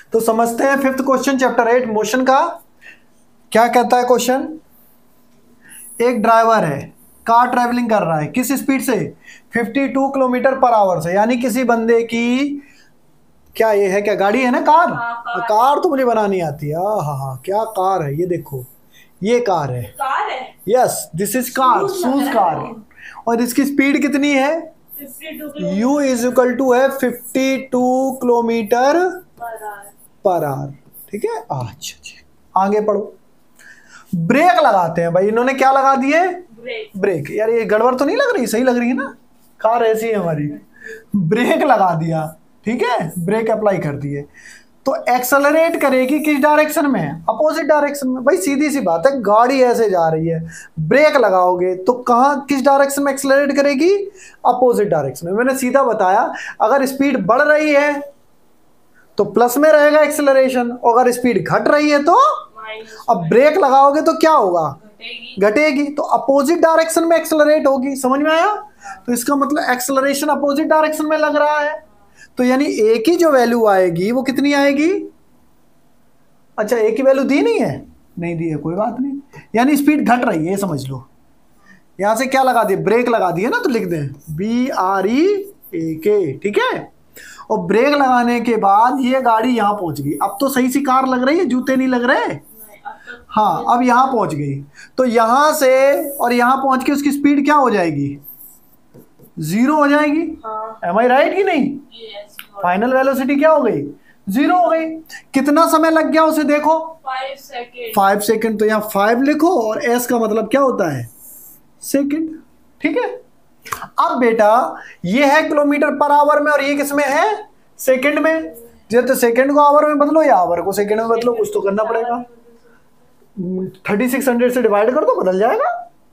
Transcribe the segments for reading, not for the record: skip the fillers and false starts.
तो समझते हैं फिफ्थ क्वेश्चन चैप्टर 8 मोशन का। क्या कहता है क्वेश्चन? एक ड्राइवर है, कार ट्रैवलिंग कर रहा है किस स्पीड से? 52 किलोमीटर पर आवर से। यानी किसी बंदे की, क्या ये है, क्या गाड़ी है ना, कार? कार तो मुझे बनानी आती है। हाँ हाँ, क्या कार है ये, देखो ये कार है। यस, दिस इज कार, सूज कार। और इसकी स्पीड कितनी है? u इज इक्वल टू है 52 किलोमीटर पर आवर। ठीक है, अच्छा जी, आगे पढ़ो। ब्रेक लगाते हैं भाई, इन्होंने क्या लगा दिए? ब्रेक। यार ये गड़बड़ तो नहीं लग रही, सही लग रही है ना? कार ऐसी है हमारी। ब्रेक लगा दिया, ठीक है, ब्रेक अप्लाई कर दिए। तो एक्सेलरेट करेगी किस डायरेक्शन में? अपोजिट डायरेक्शन में। भाई सीधी सी बात है, गाड़ी ऐसे जा रही है, ब्रेक लगाओगे तो कहाँ, किस डायरेक्शन में एक्सेलरेट करेगी? अपोजिट डायरेक्शन में। मैंने सीधा बताया, अगर स्पीड बढ़ रही है तो प्लस में रहेगा एक्सेलरेशन, और अगर स्पीड घट रही है तो, अब ब्रेक लगाओगे तो क्या होगा? घटेगी। तो अपोजिट डायरेक्शन में एक्सेलरेट होगी। समझ में आया? तो इसका मतलब एक्सेलरेशन अपोजिट डायरेक्शन में लग रहा है। तो यानी ए की जो वैल्यू आएगी वो कितनी आएगी? अच्छा, ए की वैल्यू दी नहीं है? नहीं दी है, कोई बात नहीं। यानी स्पीड घट रही है, ये समझ लो। यहां से क्या लगा दिए? ब्रेक लगा दिए ना, तो लिख दें BREAK। ठीक है, और ब्रेक लगाने के बाद ये गाड़ी यहां पहुंच गई। अब तो सही सी कार लग रही है, जूते नहीं लग रहे। हाँ, अब यहां पहुंच गई। तो यहां से और यहां पहुंच के उसकी स्पीड क्या हो जाएगी? 0 हो जाएगी। एम आई राइट कि नहीं? फाइनल वेलोसिटी क्या हो गई? 0 हो गई। कितना समय लग गया उसे देखो? 5 सेकेंड। तो यहाँ 5 लिखो, और एस का मतलब क्या होता है? सेकेंड। ठीक है, अब बेटा ये है किलोमीटर पर आवर में, और ये किस में है? सेकेंड में। जब सेकेंड को आवर में बदलो या आवर को सेकेंड में बदलो, कुछ तो करना पड़ेगा। 3600 से डिवाइड कर दो, बदल जाएगा।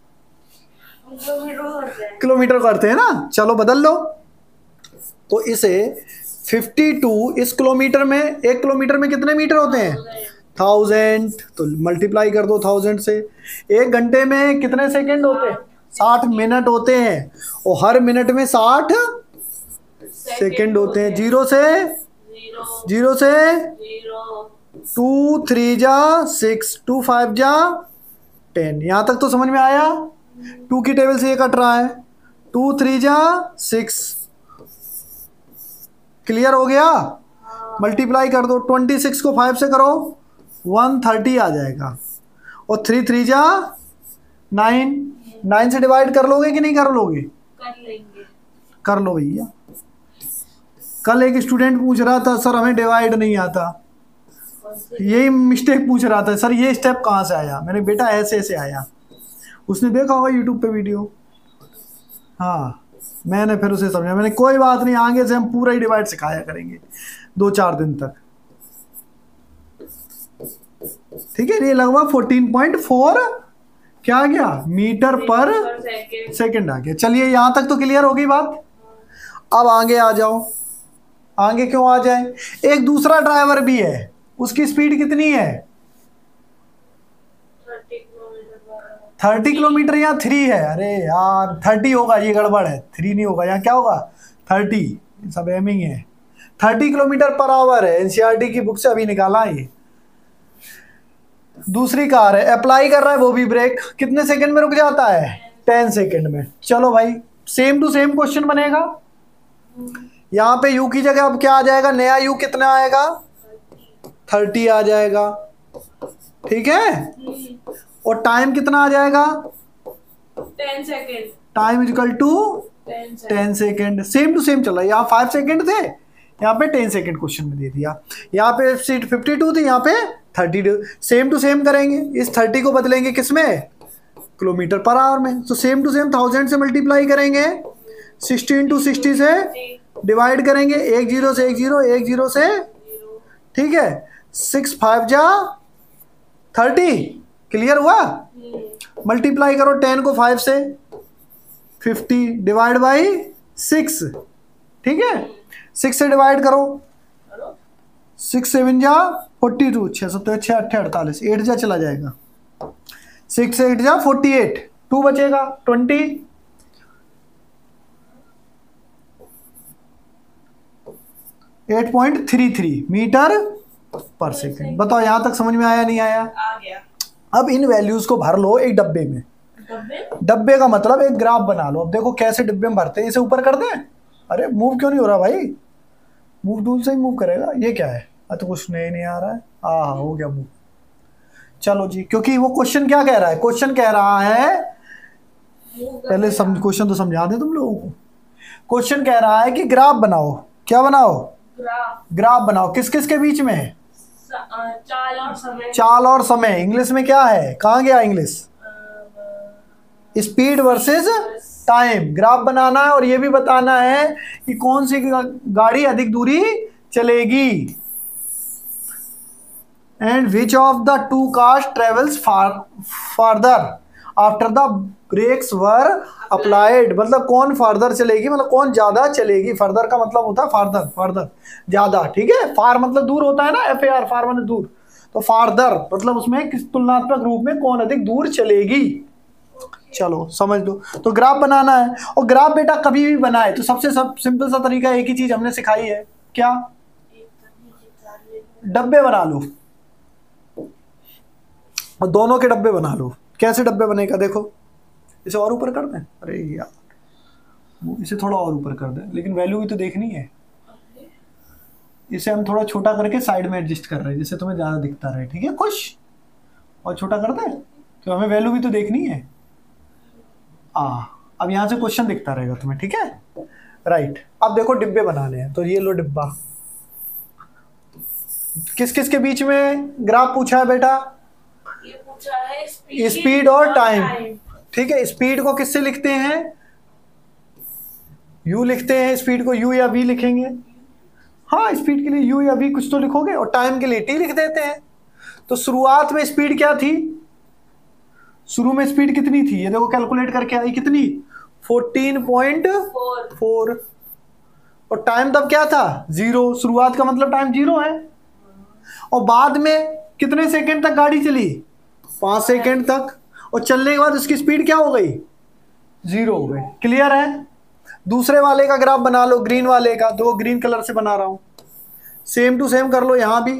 किलोमीटर करते हैं ना, चलो बदल लो। तो इसे 52 इस किलोमीटर में, 1 किलोमीटर में कितने मीटर होते हैं? 1000। तो मल्टीप्लाई कर दो 1000 से। 1 घंटे में कितने सेकंड होते हैं? 60 मिनट होते हैं, और हर मिनट में 60 सेकंड होते हैं। 0 से 2 3 जा 6, 2 5 जा 10। यहां तक तो समझ में आया? 2 की टेबल से ये कट रहा है, 2 3 जा 6। क्लियर हो गया? मल्टीप्लाई कर दो, 26 को 5 से करो, 130 आ जाएगा। और 3 3 जा 9, 9 से डिवाइड कर लोगे कि नहीं कर लोगे? कर लेंगे। कर लो भैया। कल एक स्टूडेंट पूछ रहा था, सर हमें डिवाइड नहीं आता। यही मिस्टेक पूछ रहा था, सर ये स्टेप कहाँ से आया? मैंने, बेटा ऐसे ऐसे आया। उसने देखा होगा यूट्यूब पे वीडियो। हाँ, मैंने फिर उसे समझा। मैंने, कोई बात नहीं, आगे से हम पूरा ही डिवाइड सिखाया करेंगे 2-4 दिन तक। ठीक है, ये लगभग 14.4 क्या आ गया? मीटर पर सेकंड आ गया। चलिए, यहां तक तो क्लियर हो गई बात। अब आगे आ जाओ। आगे क्यों आ जाए? एक दूसरा ड्राइवर भी है, उसकी स्पीड कितनी है? 30 किलोमीटर। यहाँ 3 है। अरे यार 30 होगा, ये गड़बड़ है, 3 नहीं होगा। यहाँ क्या होगा? 30। सब एमिंग है। 30 किलोमीटर पर आवर है, एनसीईआरटी की बुक से अभी निकाला ये। दूसरी कार है, अप्लाई कर रहा है वो भी ब्रेक, कितने सेकंड में रुक जाता है? 10 सेकंड में। चलो भाई, सेम टू सेम क्वेश्चन बनेगा। यहाँ पे u की जगह अब क्या आ जाएगा? नया u कितना आएगा? 30 आ जाएगा। ठीक है, और टाइम कितना आ जाएगा? 10 second. Time is equal to 10 second. Same to same चल रहा है। यहाँ 5 सेकेंड थे, यहाँ पे 10 सेकेंड क्वेश्चन में दे दिया। यहाँ पे सीट 52 थी, यहाँ पे 32। सेम टू सेम करेंगे। इस 30 को बदलेंगे किस में? किलोमीटर पर आवर में। तो सेम टू सेम 1000 से मल्टीप्लाई करेंगे, 60 इंटू 60 से डिवाइड करेंगे, 1 0 से 1 0, 1 0 से, ठीक है, 6 5 जा 30। क्लियर हुआ? मल्टीप्लाई करो 10 को 5 से, 50 डिवाइड बाई 6। ठीक है, 6 से डिवाइड करो, 6 7 जा 42, 6 7 6 8 48, 8 जा चला जाएगा, 6 8 जा 48, 2 बचेगा 20। 8.33 मीटर पर सेकेंड। बताओ यहाँ तक समझ में आया नहीं आया? आ गया। अब इन वैल्यूज को भर लो एक डब्बे में। डब्बे का मतलब एक ग्राफ बना लो। अब देखो कैसे डब्बे में भरते हैं, इसे ऊपर कर दें। अरे मूव क्यों नहीं हो रहा भाई? मूव टूल से ही मूव करेगा। ये क्या है? तो कुछ नहीं आ रहा है। हाँ हो गया मूव। चलो जी, क्योंकि वो क्वेश्चन क्या कह रहा है? क्वेश्चन कह रहा है, पहले क्वेश्चन तो समझा दे तुम लोगों को। क्वेश्चन कह रहा है कि ग्राफ बनाओ। क्या बनाओ? ग्राफ बनाओ। किस किस के बीच में? चाल और समय। चाल और समय। इंग्लिश में क्या है? कहाँ गया English? Speed versus time. Graph बनाना है और ये भी बताना है कि कौन सी गाड़ी अधिक दूरी चलेगी। And which of the two cars travels farther after the brakes were applied. मतलब कौन फार्दर चलेगी, मतलब कौन ज्यादा चलेगी। फार्दर का मतलब होता है फार्दर, फार्दर ज्यादा। ठीक है, फार मतलब दूर होता है ना, FAR, फार मतलब दूर। तो फार्दर मतलब उसमें किस तुलनात्मक रूप में कौन अधिक दूर चलेगी। चलो समझ लो। तो ग्राफ बनाना है, और ग्राफ बेटा कभी भी बनाए तो सबसे सिंपल सा तरीका एक ही चीज हमने सिखाई है। क्या? डब्बे बना लो, और दोनों के डब्बे बना लो। कैसे डब्बे बनेगा देखो। इसे और ऊपर कर दें। अरे यार इसे थोड़ा और ऊपर कर दें, लेकिन वैल्यू भी तो देखनी है। इसे हम थोड़ा छोटा करके साइड में एडजस्ट कर रहे हैं जिससे तुम्हें ज्यादा दिखता रहे। ठीक है, खुश? और छोटा कर दें तो हमें वैल्यू भी तो देखनी है। अब यहां से क्वेश्चन दिखता रहेगा तुम्हें। ठीक है, राइट। अब देखो डिब्बे बनाने हैं, तो ये लो डिब्बा। किस किस के बीच में ग्राफ पूछा है बेटा? ये पूछा है स्पीड और टाइम। ठीक है, स्पीड को किससे लिखते हैं? यू लिखते हैं। स्पीड को यू या वी लिखेंगे। हाँ, स्पीड के लिए यू या वी कुछ तो लिखोगे, और टाइम के लिए टी लिख देते हैं। तो शुरुआत में स्पीड क्या थी? शुरू में स्पीड कितनी थी? ये देखो कैलकुलेट करके आई कितनी? 14.4। और टाइम तब क्या था? 0। शुरुआत का मतलब टाइम 0 है। और बाद में कितने सेकंड तक गाड़ी चली? 5 सेकंड तक। और चलने के बाद उसकी स्पीड क्या हो गई? 0 हो गई। क्लियर है? दूसरे वाले का ग्राफ बना लो, ग्रीन वाले का। दो ग्रीन कलर से बना रहा हूं। सेम टू सेम कर लो यहां भी,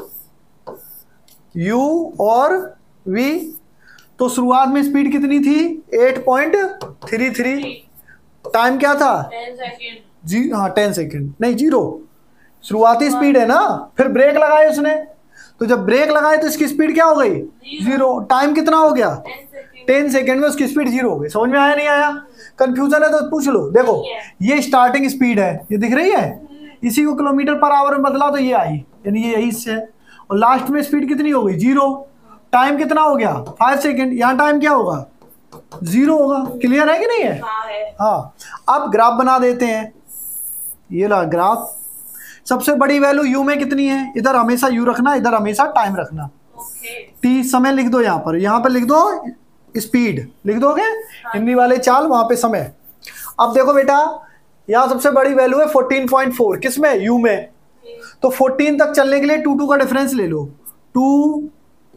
U और V। तो शुरुआत में स्पीड कितनी थी? 8.33। टाइम क्या था? 10 सेकंड। जी हाँ, 10 सेकंड नहीं, 0। शुरुआती स्पीड है ना। फिर ब्रेक लगाए उसने, तो जब ब्रेक लगाए तो इसकी स्पीड क्या हो गई? 0। टाइम कितना हो गया? 10 सेकंड में उसकी स्पीड 0 हो गई। समझ में आया नहीं आया? कंफ्यूजन है तो पूछ लो। देखो ये स्टार्टिंग स्पीड है, ये दिख रही है। इसी को किलोमीटर पर आवर में बदला तो ये आई, यानी ये यही से। और लास्ट में स्पीड कितनी हो गई? 0। टाइम कितना हो गया? 5 सेकंड। यहाँ टाइम क्या होगा? 0 होगा। क्लियर है कि नहीं है? हाँ। अब ग्राफ बना देते हैं। ये ला ग्राफ। सबसे बड़ी वैल्यू यू में कितनी है? इधर हमेशा यू रखना, इधर हमेशा टाइम रखना। टी समय लिख दो यहाँ पर लिख दो स्पीड, लिख दोगे। हिंदी वाले चाल, वहां पे समय। अब देखो बेटा, यहाँ सबसे बड़ी वैल्यू है 14.4। किसमें? यू में। तो 14 तक चलने के लिए 2 का डिफरेंस ले लो। 2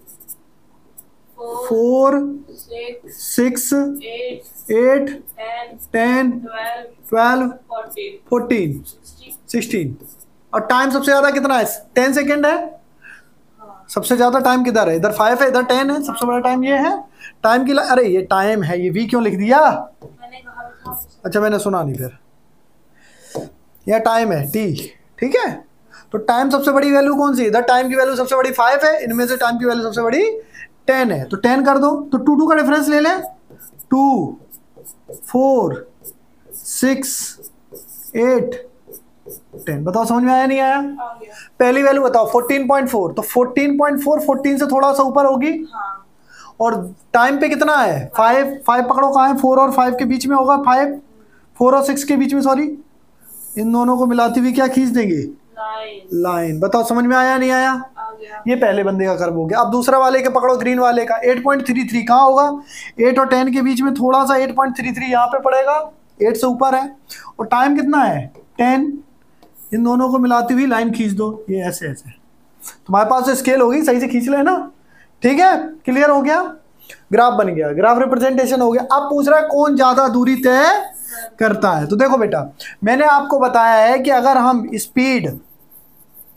4 6 8 10 12 14 16। और टाइम सबसे ज्यादा कितना है? 10 सेकेंड है। सबसे ज्यादा टाइम किधर है? इधर 5 है, इधर 10 है। सबसे बड़ा टाइम ये है। टाइम की अरे ये टाइम है, ये वी क्यों लिख दिया? अच्छा मैंने सुना नहीं। फिर यह टाइम है टी। ठीक है, तो टाइम सबसे बड़ी वैल्यू कौन सी? इधर टाइम की वैल्यू सबसे बड़ी 5 है, इनमें से टाइम की वैल्यू सबसे बड़ी 10 है। तो 10 कर दो, तो 2 का डिफरेंस ले लें। 2 4 6 8 10। बताओ समझ में आया नहीं आया? पहली वैल्यू बताओ 14.4। तो 14.4 14 से थोड़ा सा ऊपर होगी। और टाइम पे कितना है? 5 पकड़ो कहाँ है? 4 और 5 के बीच में होगा। 4 और 6 के बीच में, सॉरी। इन दोनों को मिलाती हुई क्या खींच देंगे? लाइन। बताओ समझ में आया नहीं आया? ये पहले बंदे का कर्व हो गया। अब दूसरा वाले के पकड़ो, ग्रीन वाले का। 8.33 कहाँ होगा? 8 और 10 के बीच में थोड़ा सा 8.33 यहाँ पे पड़ेगा। 8 से ऊपर है। और टाइम कितना है? 10। इन दोनों को मिलाती हुई लाइन खींच दो। ये ऐसे ऐसे। तुम्हारे पास तो स्केल होगी, सही से खींच लेना। ठीक है, क्लियर हो गया? ग्राफ बन गया, ग्राफ रिप्रेजेंटेशन हो गया। अब पूछ रहा है कौन ज्यादा दूरी तय करता है। तो देखो बेटा, मैंने आपको बताया है कि अगर हम स्पीड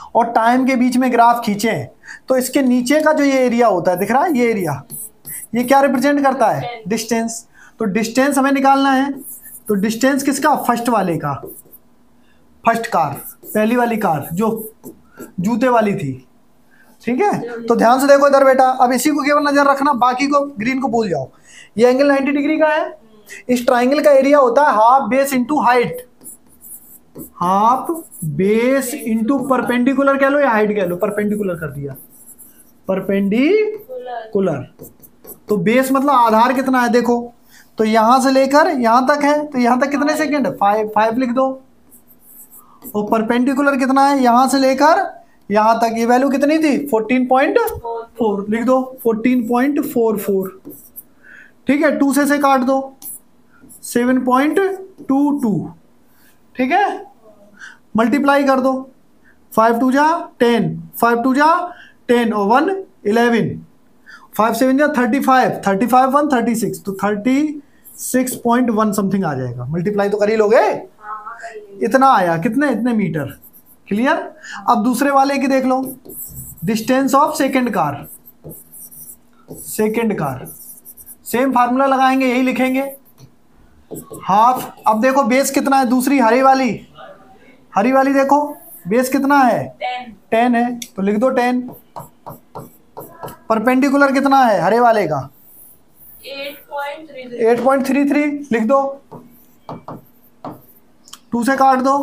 और टाइम के बीच में ग्राफ खींचें तो इसके नीचे का जो ये एरिया होता है, दिख रहा है ये एरिया, ये क्या रिप्रेजेंट करता है? डिस्टेंस। तो डिस्टेंस हमें निकालना है, तो डिस्टेंस किसका? फर्स्ट वाले का, फर्स्ट कार, पहली वाली कार जो जूते वाली थी। ठीक है, तो ध्यान से देखो इधर बेटा, अब इसी को केवल नजर रखना, बाकी को ग्रीन को भूल जाओ। ये एंगल 90 डिग्री का है। इस ट्राइंगल का एरिया होता है half base into height, half base into perpendicular कह लो या हाइट कह लो, परपेंडिकुलर कर दिया, परपेंडिकुलर। तो बेस मतलब आधार कितना है देखो, तो यहां से लेकर यहां तक है, तो यहां तक कितने सेकंड? 5 लिख दो। और परपेंडिकुलर कितना है? यहां से लेकर यहां तक, ये वैल्यू कितनी थी? 14.4 लिख दो, 14.44। ठीक है, 2 से काट दो, 7.22। ठीक है, मल्टीप्लाई कर दो, 5 2 जा 10, 5 2 जा 10 और 1 11, 5 7 जा 35, 35 1 36, तो 36.1 समथिंग आ जाएगा। मल्टीप्लाई तो कर ही लोगे, इतना आया, कितने? इतने मीटर। क्लियर? अब दूसरे वाले की देख लो, distance of second car, second car, same formula लगाएंगे, यही लिखेंगे, हाफ। अब देखो बेस कितना है, दूसरी हरी वाली, हरी वाली देखो बेस कितना है? 10 है, तो लिख दो 10। परपेंडिकुलर कितना है हरे वाले का? 8.33 लिख दो, 2 से काट दो,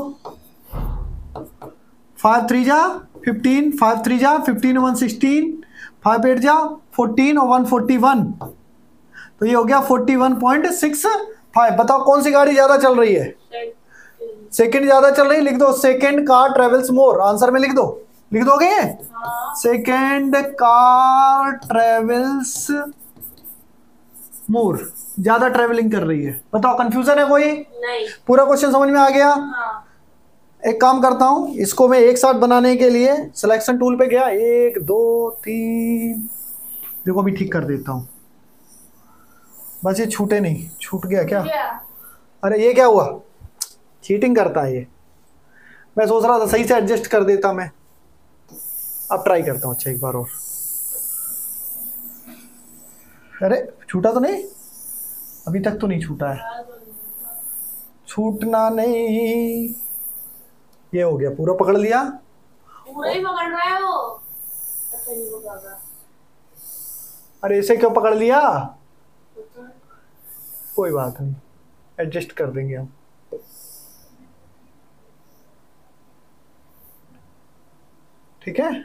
5 3 जा 15, 5 3 जा 15 1 16, 5 8 जा 14 और 1 41, तो ये हो गया 41.65। बताओ कौन सी गाड़ी ज्यादा चल रही है? सेकंड ज्यादा चल रही है, लिख दो second car travels more, answer में लिख दो, लिख दोगे? सेकंड कार ट्रेवल्स मोर, ज्यादा ट्रेवलिंग कर रही है। बताओ कंफ्यूजन है कोई? नहीं। पूरा क्वेश्चन समझ में आ गया? हाँ। एक काम करता हूं, इसको मैं एक साथ बनाने के लिए सिलेक्शन टूल पे गया, 1 2 3, देखो अभी ठीक कर देता हूं, बस ये छूटे नहीं। छूट गया क्या? अरे ये क्या हुआ? चीटिंग करता है ये। मैं सोच रहा था सही से एडजस्ट कर देता मैं। अब ट्राई करता हूँ, अच्छा एक बार और। अरे छूटा तो नहीं? अभी तक तो नहीं छूटा है, छूटना नहीं। ये हो गया, पूरा पकड़ लिया, पूरा ही पकड़ रहा है वो। अच्छा नहीं पकड़ा। अरे इसे क्यों पकड़ लिया? कोई बात नहीं, एडजस्ट कर देंगे हम। ठीक है,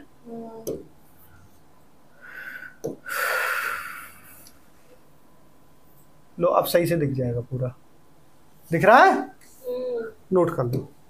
लो अब सही से दिख जाएगा, पूरा दिख रहा है, नोट कर लो।